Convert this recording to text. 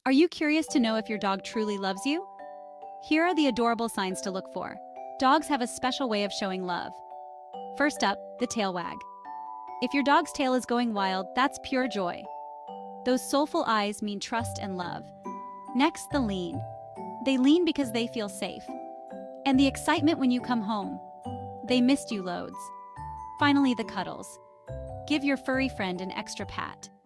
Are you curious to know if your dog truly loves you? Here are the adorable signs to look for. Dogs have a special way of showing love. First up, the tail wag. If your dog's tail is going wild, that's pure joy. Those soulful eyes mean trust and love. Next, the lean. They lean because they feel safe. And the excitement when you come home. They missed you loads. Finally, the cuddles. Give your furry friend an extra pat.